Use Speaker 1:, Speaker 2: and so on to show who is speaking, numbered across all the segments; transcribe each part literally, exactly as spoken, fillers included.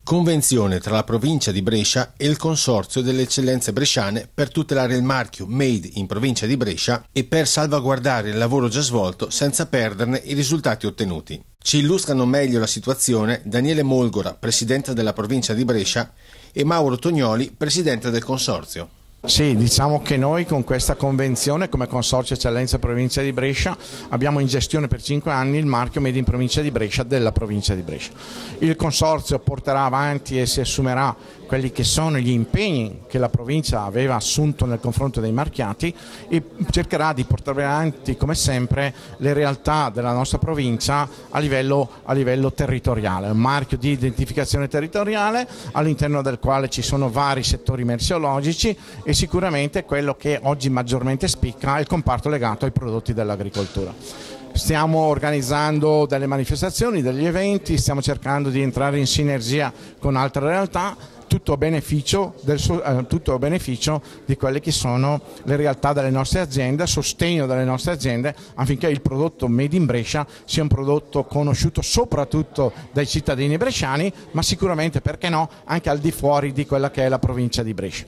Speaker 1: Convenzione tra la provincia di Brescia e il Consorzio delle Eccellenze Bresciane per tutelare il marchio Made in provincia di Brescia e per salvaguardare il lavoro già svolto senza perderne i risultati ottenuti. Ci illustrano meglio la situazione Daniele Molgora, presidente della provincia di Brescia, e Mauro Tognoli, presidente del Consorzio.
Speaker 2: Sì, diciamo che noi con questa convenzione come Consorzio Eccellenza Provincia di Brescia abbiamo in gestione per cinque anni il marchio Made in provincia di Brescia della provincia di Brescia. Il Consorzio porterà avanti e si assumerà quelli che sono gli impegni che la provincia aveva assunto nel confronto dei marchiati e cercherà di portare avanti come sempre le realtà della nostra provincia a livello, a livello territoriale, un marchio di identificazione territoriale all'interno del quale ci sono vari settori merceologici e sicuramente quello che oggi maggiormente spicca è il comparto legato ai prodotti dell'agricoltura. Stiamo organizzando delle manifestazioni, degli eventi, stiamo cercando di entrare in sinergia con altre realtà, tutto a beneficio, del, eh, tutto a beneficio di quelle che sono le realtà delle nostre aziende, a sostegno delle nostre aziende affinché il prodotto Made in Brescia sia un prodotto conosciuto soprattutto dai cittadini bresciani, ma sicuramente, perché no, anche al di fuori di quella che è la provincia di Brescia.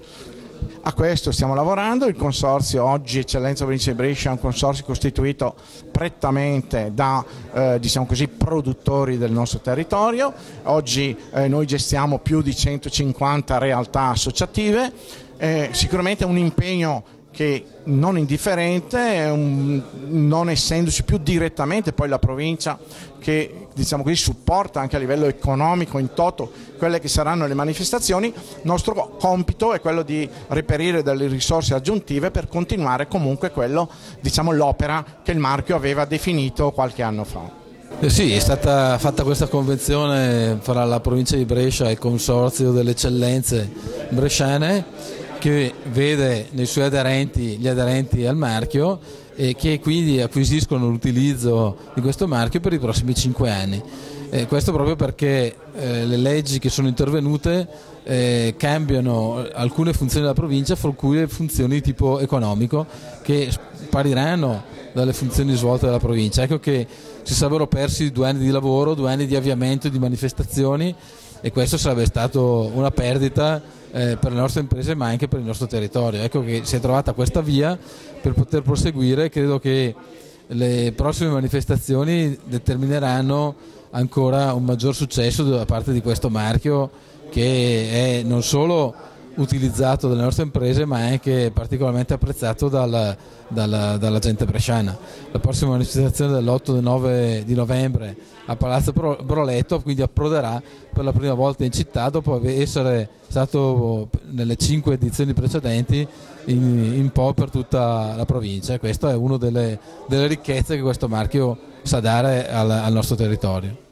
Speaker 2: A questo stiamo lavorando. Il Consorzio oggi Eccellenza Provincia di Brescia è un consorzio costituito prettamente da eh, diciamo così, produttori del nostro territorio. Oggi eh, noi gestiamo più di centocinquanta realtà associative, eh, sicuramente un impegno che non indifferente, un, non essendoci più direttamente poi la provincia che diciamo così, supporta anche a livello economico in toto quelle che saranno le manifestazioni. Il nostro compito è quello di reperire delle risorse aggiuntive per continuare comunque quello, diciamo, l'opera che il marchio aveva definito qualche anno fa.
Speaker 3: Eh sì, è stata fatta questa convenzione fra la provincia di Brescia e il Consorzio delle Eccellenze Bresciane, che vede nei suoi aderenti gli aderenti al marchio e che quindi acquisiscono l'utilizzo di questo marchio per i prossimi cinque anni. Eh, questo proprio perché eh, le leggi che sono intervenute eh, cambiano alcune funzioni della provincia, fra cui le funzioni di tipo economico che spariranno dalle funzioni svolte dalla provincia. Ecco che si sarebbero persi due anni di lavoro, due anni di avviamento di manifestazioni, e questo sarebbe stato una perdita eh, per le nostre imprese ma anche per il nostro territorio. Ecco che si è trovata questa via per poter proseguire. Credo che le prossime manifestazioni determineranno ancora un maggior successo da parte di questo marchio, che è non solo utilizzato dalle nostre imprese ma anche particolarmente apprezzato dalla, dalla, dalla gente bresciana. La prossima manifestazione dell'otto e nove di novembre a Palazzo Broletto quindi approderà per la prima volta in città dopo essere stato nelle cinque edizioni precedenti in, in po' per tutta la provincia, e questa è una delle, delle ricchezze che questo marchio sa dare al, al nostro territorio.